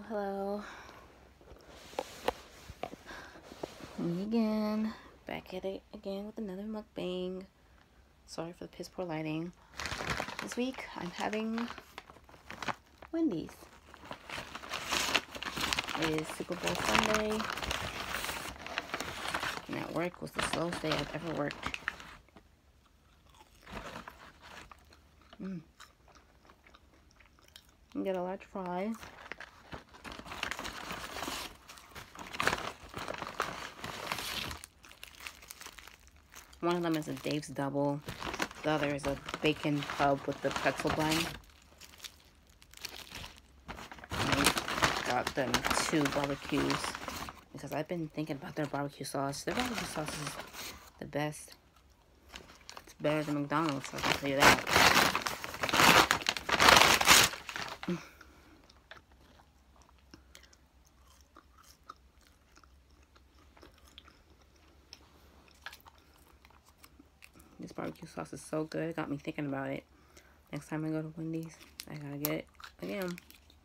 Hello. Me again. Back at it again with another mukbang. Sorry for the piss poor lighting. This week I'm having Wendy's. It is Super Bowl Sunday. And at work was the slowest day I've ever worked. You get a large fry. One of them is a Dave's Double. The other is a bacon pub with the pretzel bun. I got them 2 barbecues because I've been thinking about their barbecue sauce. Their barbecue sauce is the best. It's better than McDonald's, I can tell you that. This barbecue sauce is so good. It got me thinking about it. Next time I go to Wendy's, I gotta get it again.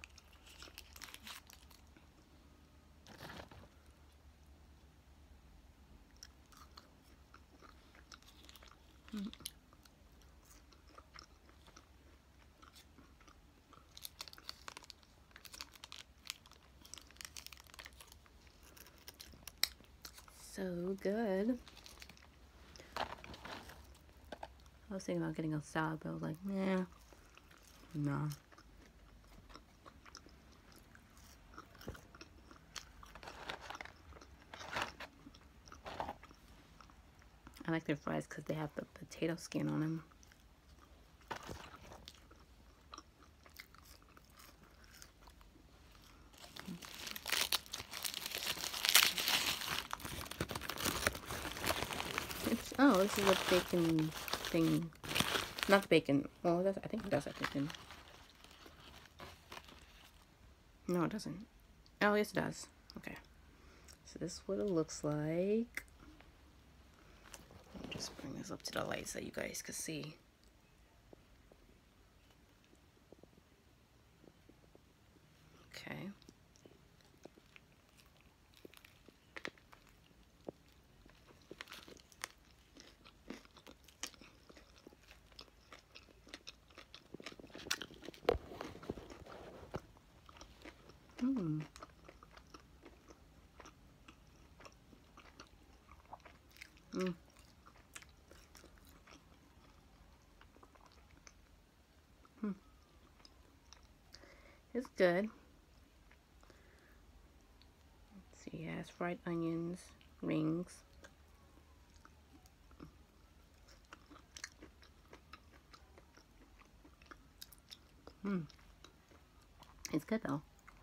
So good. I was thinking about getting a salad, but I was like, nah, no. I like their fries because they have the potato skin on them. Oh, this is a bacon thing. Not the bacon. Well, I think it does have bacon. No, it doesn't. Oh, yes, it does. Okay. So this is what it looks like. Let me just bring this up to the light so you guys can see. Okay. Hmm. Mm. Hmm. It's good. Let's see, it has fried onions, rings. Hmm. It's good though.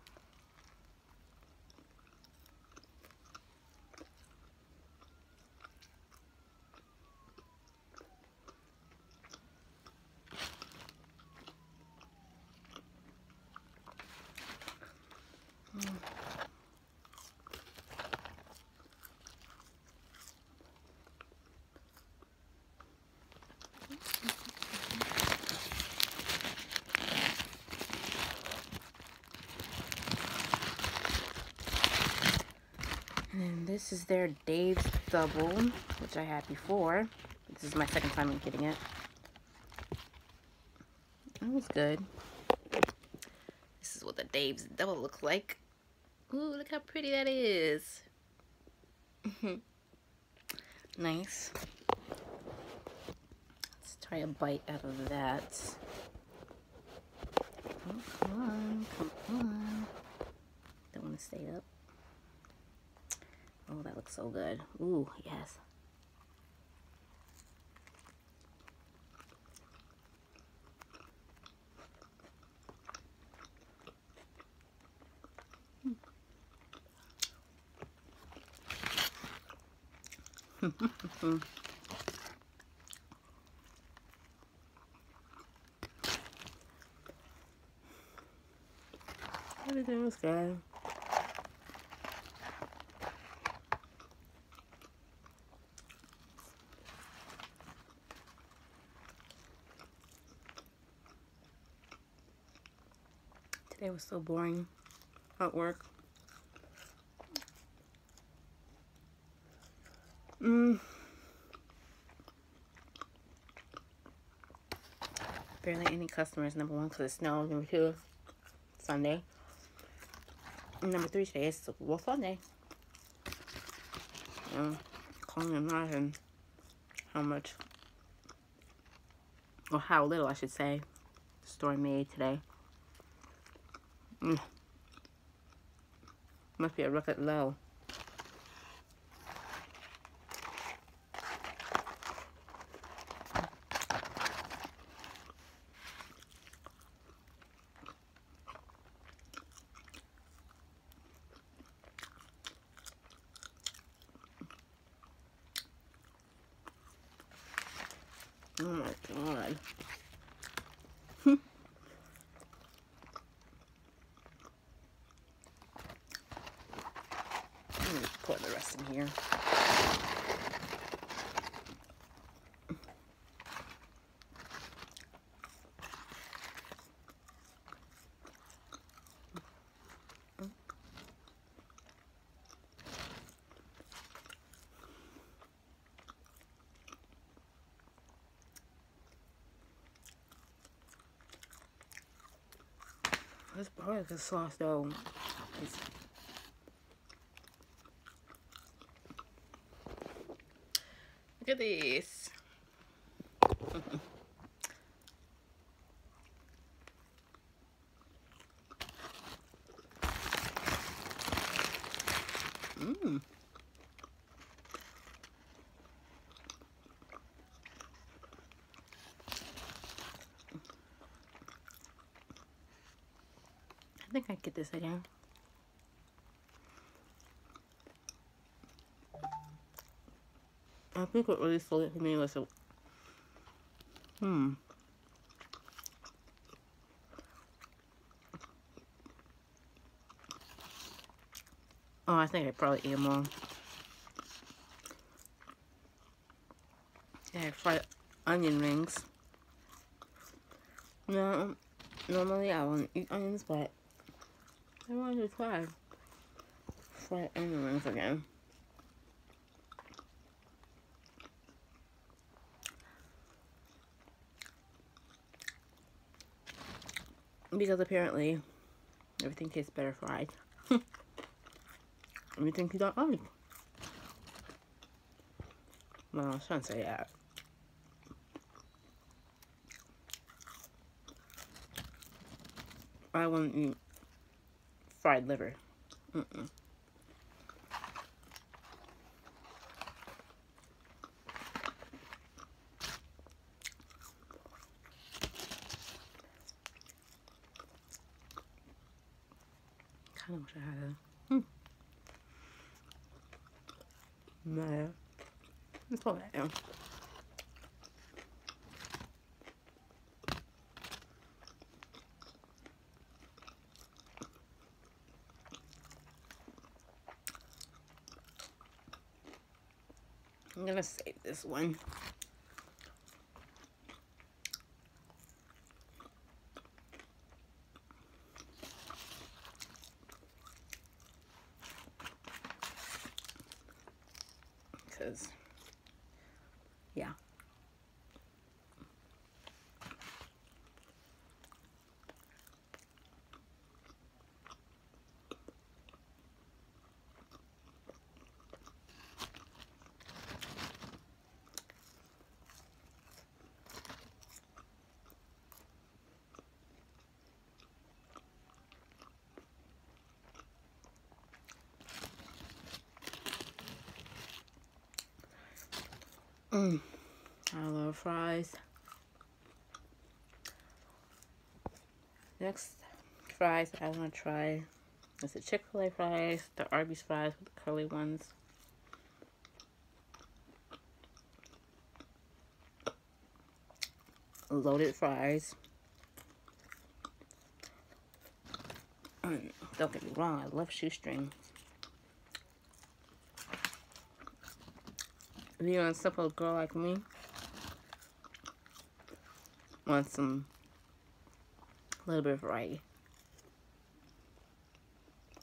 And this is their Dave's Double, which I had before. This is my second time I'm getting it. That was good. This is what the Dave's Double looks like. Ooh, look how pretty that is. Nice. Let's try a bite out of that. Oh, come on, come on. Don't want to stay up. Oh, that looks so good. Ooh, yes. Everything was good. Today was so boring. at work. Barely any customers, number one, because it snowed. Number two, Sunday. And number three, today is Super Bowl Sunday. Can't imagine how much, or how little, I should say, the store made today. Must be a record low. Oh my god. Let me pour the rest in here. This barbecue sauce though is look at this. I think I get this again. I think what really sold it for me was a oh, I think I probably ate them all. They had fried onion rings. No, normally I wouldn't eat onions, but I wanted to try fried onion rings again. Because apparently everything tastes better fried. Everything you don't like. Well, I was trying to say that. I wouldn't eat fried liver. Kind of wish I had a. No. Let's pull that down. I'm gonna save this one. Because, yeah. I love fries. Next fries that I want to try is the Chick-fil-A fries, the Arby's fries with the curly ones. Loaded fries. Don't get me wrong, I love shoestring. If you're a simple girl like me, want some little bit of variety.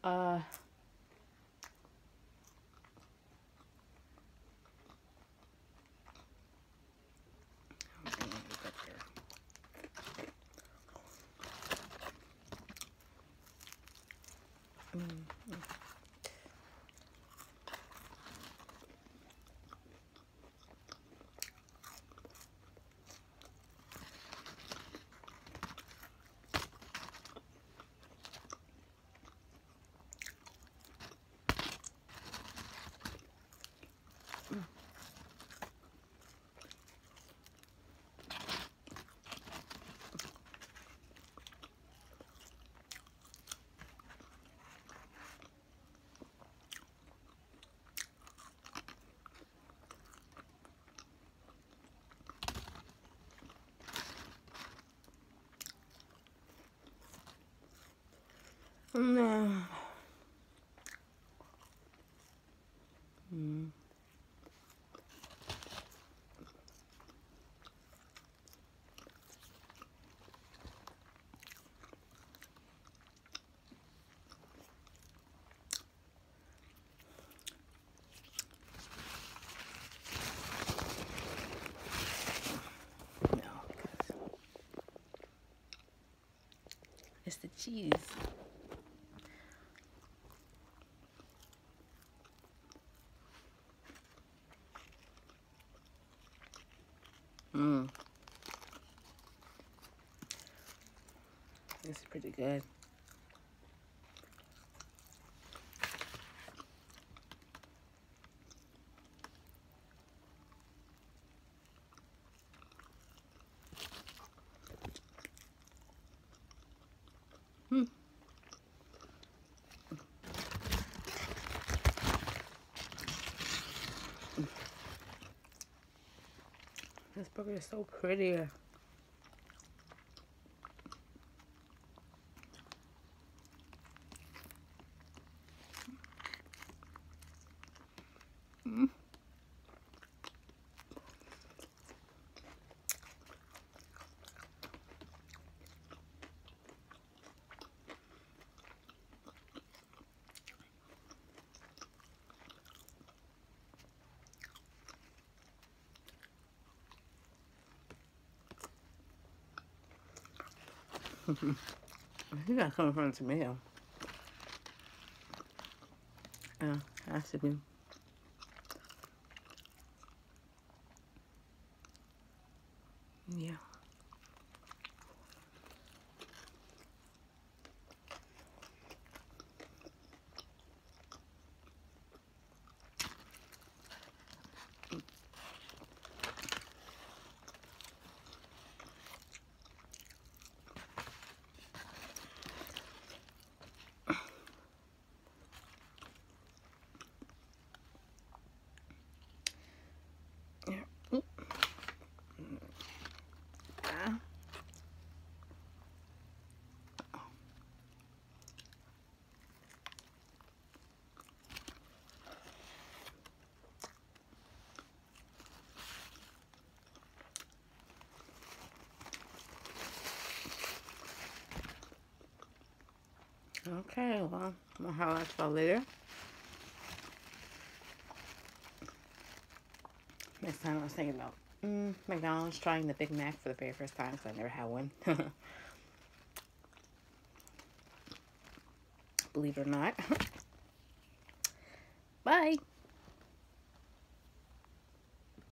No. Mm. No. It's the cheese. Mmm. This is pretty good. Hmm. This burger is so pretty. Mm. I think that's coming from the tomato. Yeah, has to be. Yeah. Yeah. Oop. Ah. Okay, well, I'll holler at y'all later. Next time I was thinking about McDonald's trying the Big Mac for the very first time because I never had one. Believe it or not. Bye.